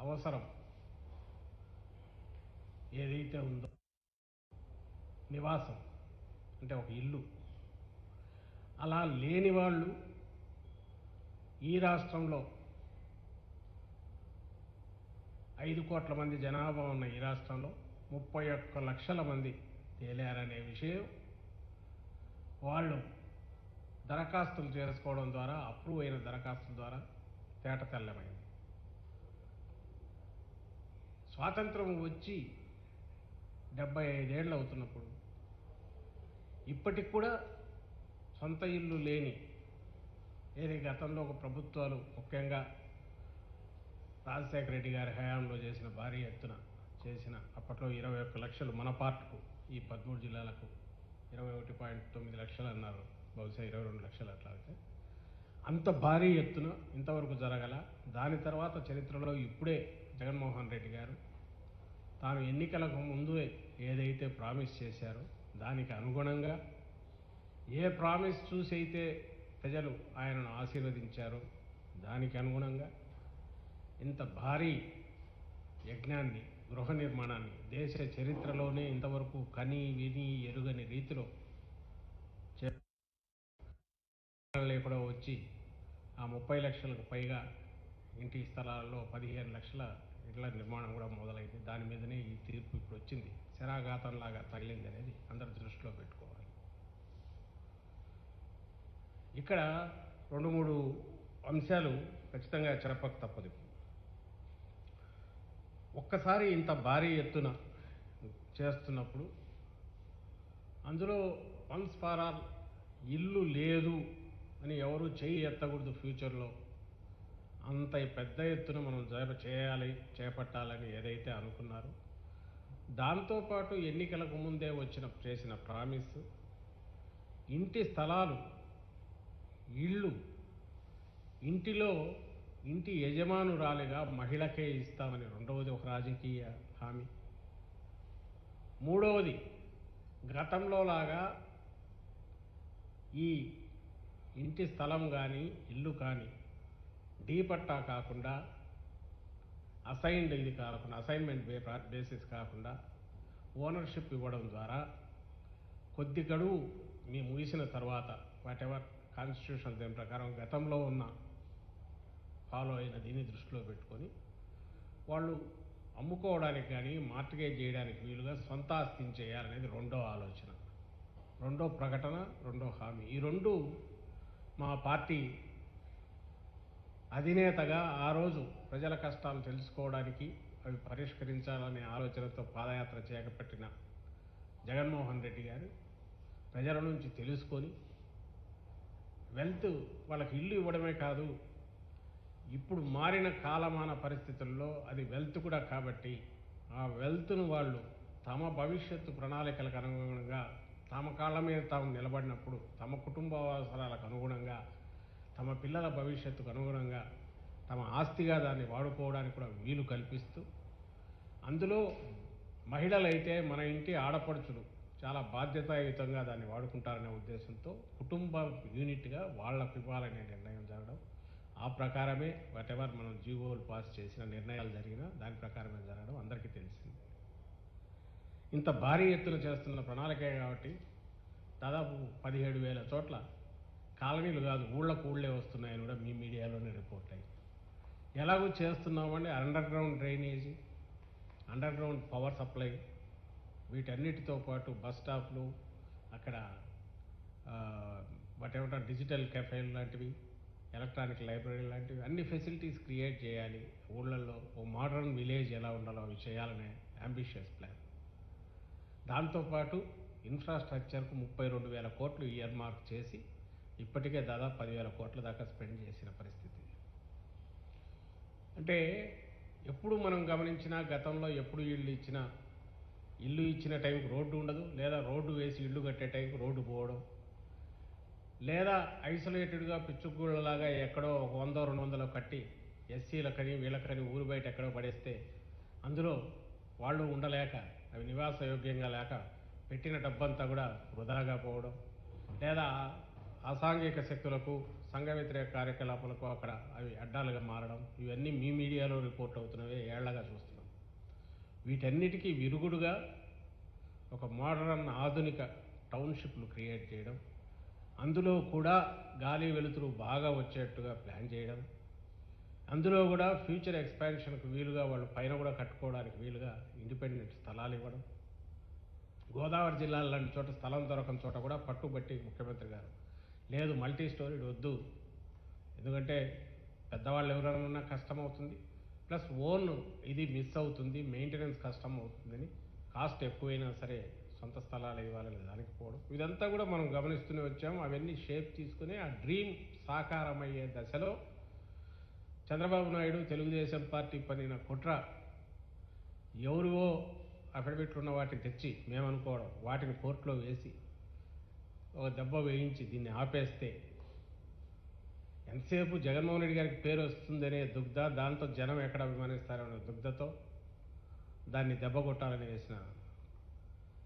అవసరం ఏదైతే ఉందో నివాసం అంటే ఒక ఇల్లు అలా లేని వాళ్ళు ఈ రాష్ట్రంలో 5 కోట్ల మంది జనాభా ఉన్న ఈ రాష్ట్రంలో 31 లక్షల మంది తేలారనే విషయం వాళ్ళు దరఖాస్తులు చేసుకోవడం ద్వారా అప్రూవ్ అయిన దరఖాస్తుల ద్వారా తేటతెల్లమైంది. స్వాతంత్రం వచ్చి 75 ఏళ్ళు అవుతున్నప్పుడు ఇప్పటికి కూడా సొంత ఇల్లు లేని ఏది గతంలో ఒక ప్రభుత్వాలు ముఖ్యంగా రాజశేఖర రెడ్డి గారి హయాంలో చేసిన భారీ ఎత్తున చేసిన అప్పట్లో 21 లక్షలు మన పార్ట్కు ఈ 13 జిల్లాలకు 21.9 లక్షలు అన్నారు, బహుశా 22 లక్షలు అట్లా అయితే అంత భారీ ఎత్తున ఇంతవరకు జరగల. దాని తర్వాత చరిత్రలో ఇప్పుడే జగన్మోహన్ రెడ్డి గారు తాను ఎన్నికలకు ముందు ఏదైతే ప్రామిస్ చేశారో దానికి అనుగుణంగా ఏ ప్రామిస్ చూసి అయితే ప్రజలు ఆయనను ఆశీర్వదించారో దానికి అనుగుణంగా ఇంత భారీ యజ్ఞాన్ని గృహ నిర్మాణాన్ని దేశ చరిత్రలోనే ఇంతవరకు కని విని ఎరుగని రీతిలో కూడా వచ్చి ఆ 30 లక్షలకు పైగా ఇంటి స్థలాల్లో 15 లక్షల ఇళ్ల నిర్మాణం కూడా మొదలైంది. దాని మీదనే ఈ తీర్పు ఇప్పుడు వచ్చింది. శరాఘాతంలాగా తగిలింది అనేది అందరి దృష్టిలో పెట్టుకోవాలి. ఇక్కడ 2-3 అంశాలు ఖచ్చితంగా చెప్పక తప్పదు. ఒక్కసారి ఇంత భారీ ఎత్తున చేస్తున్నప్పుడు అందులో వన్స్ ఫార్ ఆల్ ఇల్లు లేదు అని ఎవరు చేయి ఎత్తకూడదు. ఫ్యూచర్లో అంత పెద్ద ఎత్తున మనం చేపట్టాలని ఏదైతే అనుకున్నారో దాంతోపాటు ఎన్నికలకు ముందే చేసిన ప్రామిస్ ఇంటి స్థలాలు ఇళ్ళు ఇంటిలో ఇంటి యజమానురాలిగా మహిళకే ఇస్తామని రెండవది ఒక రాజకీయ హామీ. మూడవది గతంలో లాగా ఈ ఇంటి స్థలం కానీ ఇల్లు కానీ డీపట్టా కాకుండా అసైన్మెంట్ బేసిస్ కాకుండా ఓనర్షిప్ ఇవ్వడం ద్వారా కొద్ది గడువు మీ ముగిసిన తర్వాత వాటెవర్ కాన్స్టిట్యూషన్ దీని ప్రకారం గతంలో ఉన్న ఫాలో అయిన దీన్ని దృష్టిలో పెట్టుకొని వాళ్ళు అమ్ముకోవడానికి కానీ మార్టిగేజ్ చేయడానికి వీలుగా సొంత ఆస్తిని చేయాలనేది రెండో ఆలోచన, రెండో ప్రకటన, రెండో హామీ. ఈ రెండు మా పార్టీ అధినేతగా ఆ రోజు ప్రజల కష్టాలు తెలుసుకోవడానికి అవి పరిష్కరించాలనే ఆలోచనతో పాదయాత్ర చేపట్టిన జగన్మోహన్ రెడ్డి గారు ప్రజల నుంచి తెలుసుకొని వెల్త్ వాళ్ళకి ఇల్లు ఇవ్వడమే కాదు, ఇప్పుడు మారిన కాలమాన పరిస్థితుల్లో అది వెల్త్ కూడా కాబట్టి ఆ వెల్త్ను వాళ్ళు తమ భవిష్యత్తు ప్రణాళికలకు అనుగుణంగా తమ కాళ్ళ మీద తాము నిలబడినప్పుడు తమ కుటుంబ అవసరాలకు అనుగుణంగా తమ పిల్లల భవిష్యత్తుకు అనుగుణంగా తమ ఆస్తిగా దాన్ని వాడుకోవడానికి కూడా వీలు కల్పిస్తూ అందులో మహిళలైతే మన ఇంటి ఆడపడుచులు చాలా బాధ్యతాయుతంగా దాన్ని వాడుకుంటారనే ఉద్దేశంతో కుటుంబ యూనిట్గా వాళ్ళకు ఇవ్వాలనే నిర్ణయం జరగడం, ఆ ప్రకారమే వాటెవర్ మనం జీవోలు పాస్ చేసిన నిర్ణయాలు జరిగినా దాని ప్రకారమే జరగడం అందరికీ తెలిసింది. ఇంత భారీ ఎత్తున చేస్తున్న ప్రణాళికే కాబట్టి దాదాపు 17,000 చోట్ల కాలనీలు కాదు ఊళ్ళే వస్తున్నాయని కూడా మీ మీడియాలోనే రిపోర్ట్ అయ్యి ఎలాగూ చేస్తున్నామండి. Underground drainage, underground power supply, వీటన్నిటితో పాటు బస్ స్టాప్లు, అక్కడ వాటెవర్ డిజిటల్ కెఫేలు లాంటివి, ఎలక్ట్రానిక్ లైబ్రరీ లాంటివి అన్ని ఫెసిలిటీస్ క్రియేట్ చేయాలి. ఊళ్ళల్లో ఓ మోడర్న్ విలేజ్ ఎలా ఉండాలో అవి చేయాలనే అంబిషియస్ ప్లాన్. దాంతోపాటు ఇన్ఫ్రాస్ట్రక్చర్కు 32,000 కోట్లు ఇయర్ మార్క్ చేసి ఇప్పటికే దాదాపు 10,000 కోట్ల దాకా స్పెండ్ చేసిన పరిస్థితి. అంటే ఎప్పుడు మనం గమనించినా గతంలో ఎప్పుడు ఇల్లు ఇచ్చిన టైంకి రోడ్డు ఉండదు, లేదా రోడ్డు వేసి ఇల్లు కట్టే టైంకి రోడ్డు పోవడం, లేదా ఐసోలేటెడ్గా పిచ్చుగూళ్ళలాగా ఎక్కడో 100-200 కట్టి ఎస్సీలకని వీళ్ళకని ఊరు బయట ఎక్కడో పడేస్తే అందులో వాళ్ళు ఉండలేక అవి నివాసయోగ్యంగా లేక పెట్టిన డబ్బంతా కూడా వృధాగా పోవడం, లేదా అసాంఘిక శక్తులకు సంఘ వ్యతిరేక కార్యకలాపాలకు అక్కడ అవి అడ్డాలుగా మారడం ఇవన్నీ మీ మీడియాలో రిపోర్ట్ అవుతున్నవే ఏళ్లగా చూస్తున్నాం. వీటన్నిటికీ విరుగుడుగా ఒక మోడర్న్ ఆధునిక టౌన్షిప్లు క్రియేట్ చేయడం, అందులో కూడా గాలి వెలుతురు బాగా వచ్చేట్టుగా ప్లాన్ చేయడం, అందులో కూడా ఫ్యూచర్ ఎక్స్పాన్షన్కు వీలుగా వాళ్ళు పైన కూడా కట్టుకోవడానికి వీలుగా ఇండిపెండెంట్ స్థలాలు ఇవ్వడం, గోదావరి జిల్లాల లాంటి చోట స్థలం దొరకని చోట కూడా పట్టుబట్టి ముఖ్యమంత్రి గారు లేదు మల్టీ స్టోరీడ్ వద్దు, ఎందుకంటే పెద్దవాళ్ళు ఎవరైనా ఉన్నా కష్టం అవుతుంది, ప్లస్ ఓన్ ఇది మిస్ అవుతుంది, మెయింటెనెన్స్ కష్టం అవుతుందని కాస్ట్ ఎక్కువైనా సరే సొంత స్థలాలు ఇవ్వాలని దానికి పోవడం, ఇదంతా కూడా మనం గమనిస్తూనే వచ్చాము. అవన్నీ షేప్ తీసుకుని ఆ డ్రీమ్ సాకారమయ్యే దశలో చంద్రబాబు నాయుడు తెలుగుదేశం పార్టీ పనిన కుట్ర ఎవరివో అఫిడవిట్లు ఉన్న వాటిని తెచ్చి మేమనుకోవడం, వాటిని కోర్టులో వేసి ఒక దెబ్బ వేయించి దీన్ని ఆపేస్తే ఎంతసేపు జగన్మోహన్ రెడ్డి గారికి పేరు వస్తుందనే దుగ్ధ, దాంతో జనం ఎక్కడ అభిమానిస్తారనే దుగ్ధతో దాన్ని దెబ్బ కొట్టాలని వేసిన